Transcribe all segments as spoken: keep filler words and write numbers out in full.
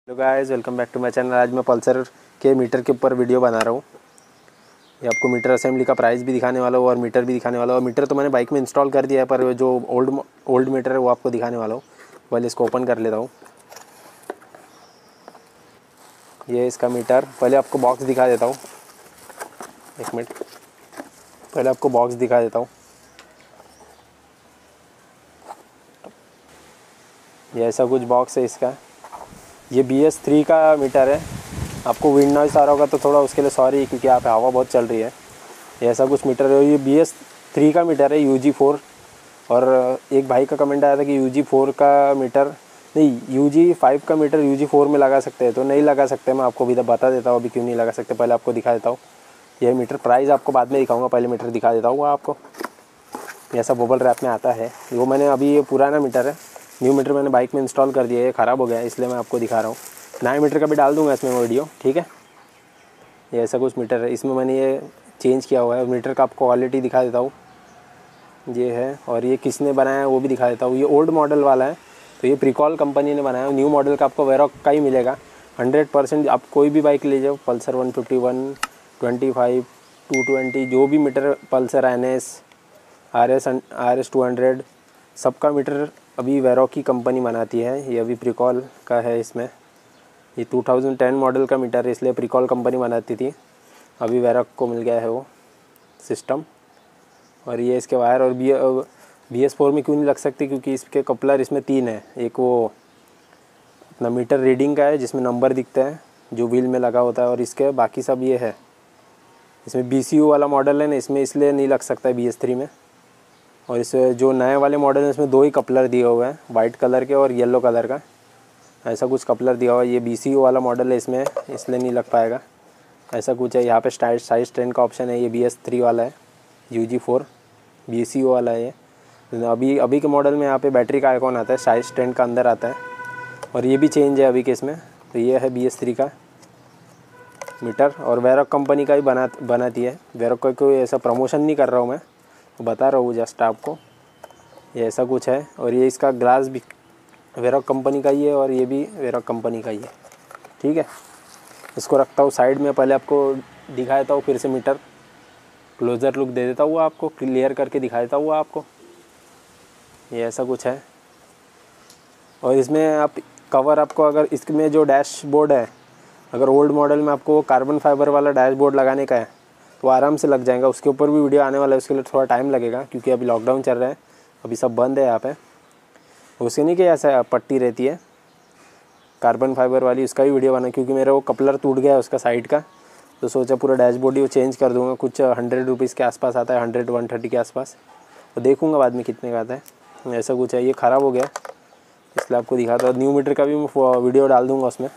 Hello guys, welcome back to my channel. आज मैं Pulsar के मीटर के ऊपर वीडियो बना रहा हूँ। ये आपको मीटर असेंबली का प्राइस भी दिखाने वाला हूँ और मीटर भी दिखाने वाला हूँ। मीटर तो मैंने बाइक में इंस्टॉल कर दिया है, पर जो ओल्ड ओल्ड मीटर है वो आपको दिखाने वाला हूँ। पहले इसको ओपन कर लेता हूँ। ये इसका मीटर, पहले आपको बॉक्स दिखा देता हूँ। एक मिनट, पहले आपको बॉक्स दिखा देता हूँ। ये ऐसा कुछ बॉक्स है इसका। ये बी एस थ्री का मीटर है। आपको विंड नॉइस आ रहा होगा तो थोड़ा उसके लिए सॉरी, क्योंकि यहाँ पे हवा बहुत चल रही है। ये ऐसा कुछ मीटर है। ये बी एस थ्री का मीटर है, यू जी फोर। और एक भाई का कमेंट आया था कि यू जी फोर का मीटर नहीं, यू जी फाइव का मीटर यू जी फोर में लगा सकते हैं, तो नहीं लगा सकते। मैं आपको अभी बता देता हूँ अभी क्यों नहीं लगा सकते। पहले आपको दिखा देता हूँ यह मीटर। प्राइस आपको बाद में दिखाऊंगा, पहले मीटर दिखा देता हूँ आपको। ऐसा बबल रैप में आता है। वो मैंने अभी, ये पुराना मीटर है, न्यू मीटर मैंने बाइक में इंस्टॉल कर दिया है। ये ख़राब हो गया है, इसलिए मैं आपको दिखा रहा हूँ। नया मीटर का भी डाल दूंगा इसमें वीडियो, ठीक है। ये ऐसा कुछ मीटर है, इसमें मैंने ये चेंज किया हुआ है। मीटर का आपको क्वालिटी दिखा देता हूँ, ये है। और ये किसने बनाया है वो भी दिखा देता हूँ। ये ओल्ड मॉडल वाला है, तो ये प्रिकॉल कंपनी ने बनाया है। न्यू मॉडल का आपको वेरॉक का ही मिलेगा हंड्रेड परसेंट। आप कोई भी बाइक ले जाओ, Pulsar one fifty one, twenty five, two twenty, जो भी meter, Pulsar N S, R S R S two hundred, सबका मीटर अभी वेरॉक की कंपनी बनाती है। ये अभी प्रिकॉल का है। इसमें ये टू थाउजेंड टेन मॉडल का मीटर है, इसलिए प्रिकॉल कंपनी बनाती थी। अभी वेरॉक को मिल गया है वो सिस्टम। और ये इसके वायर, और बी बी एस फोर में क्यों नहीं लग सकती, क्योंकि इसके कपलर इसमें तीन है। एक वो अपना मीटर रीडिंग का है जिसमें नंबर दिखता है, जो व्हील में लगा होता है, और इसके बाकी सब ये है। इसमें बी सी यू वाला मॉडल है ना, इसमें इसलिए नहीं लग सकता है बी एस थ्री में। और इस जो नए वाले मॉडल है इसमें दो ही कपलर दिए हुए हैं, वाइट कलर के और येलो कलर का। ऐसा कुछ कपलर दिया हुआ है। ये बी सी यू वाला मॉडल है इसमें, इसलिए नहीं लग पाएगा। ऐसा कुछ है। यहाँ पे साइड साइड स्टैंड का ऑप्शन है। ये बी एस थ्री वाला है, U G four B C U वाला है ये। अभी अभी के मॉडल में यहाँ पे बैटरी का आइकॉन आता है, साइड स्टैंड का अंदर आता है। और ये भी चेंज है अभी के इसमें। तो ये है बी एस थ्री का मीटर, और वेरॉक कंपनी का ही बना बनाती है। वेरॉक का कोई ऐसा प्रमोशन नहीं कर रहा हूँ मैं, बता रहा हूँ जस्ट आपको। ये ऐसा कुछ है। और ये इसका ग्लास भी वेरॉक कंपनी का ही है, और ये भी वेरॉक कंपनी का ही है, ठीक है। इसको रखता हूँ साइड में। पहले आपको दिखा देता हूँ फिर से मीटर, क्लोजर लुक दे देता हूँ आपको, क्लियर करके दिखा देता हूँ आपको। ये ऐसा कुछ है। और इसमें आप कवर, आपको अगर इसमें जो डैशबोर्ड है, अगर ओल्ड मॉडल में आपको कार्बन फाइबर वाला डैशबोर्ड लगाने का है तो आराम से लग जाएगा। उसके ऊपर भी वीडियो आने वाला है, उसके लिए थोड़ा टाइम लगेगा, क्योंकि अभी लॉकडाउन चल रहा है, अभी सब बंद है यहाँ पे। उसके नहीं कि ऐसा पट्टी रहती है कार्बन फाइबर वाली, उसका भी वीडियो बना, क्योंकि मेरा वो कपलर टूट गया है उसका साइड का। तो सोचा पूरा डैशबोर्ड ही वो चेंज कर दूँगा। कुछ हंड्रेड रुपीज़ के आसपास आता है, हंड्रेड वन थर्टी के आसपास। तो देखूँगा बाद में कितने का आता है। ऐसा कुछ है। ये ख़राब हो गया इसलिए आपको दिखाता हूँ। न्यू मीटर का भी मैं वीडियो डाल दूँगा उसमें,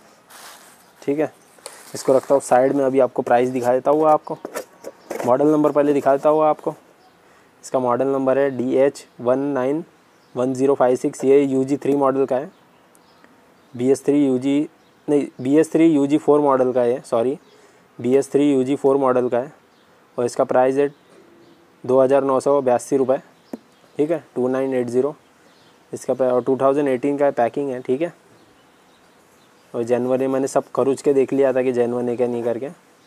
ठीक है। इसको रखता हूँ साइड में। अभी आपको प्राइस दिखा देता हूँ आपको। मॉडल नंबर पहले दिखा देता हूँ आपको। इसका मॉडल नंबर है D H one nine one zero five six. ये यू जी थ्री मॉडल का है। B S three U G नहीं B S three U G four model का है, sorry B S three U G four model का है। और इसका प्राइस है दो हज़ार नौ सौ बयासी रुपये, ठीक है, टू नाइन एट ज़ीरो इसका। और टू थाउजेंड एटीन का पैकिंग है, ठीक है। और जनवरी मैंने सब खरूच के देख लिया था कि जेन्युइन है क्या नहीं करके।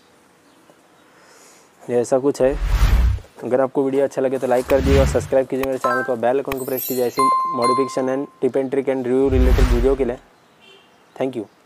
ऐसा कुछ है। अगर आपको वीडियो अच्छा लगे तो लाइक कर दीजिए और सब्सक्राइब कीजिए मेरे चैनल को। बेल आइकन को प्रेस कीजिए ऐसी modification and tip and trick and review related video के लिए। Thank you.